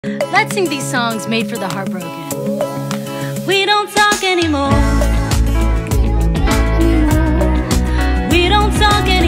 Let's sing these songs made for the heartbroken. We don't talk anymore. We don't talk anymore.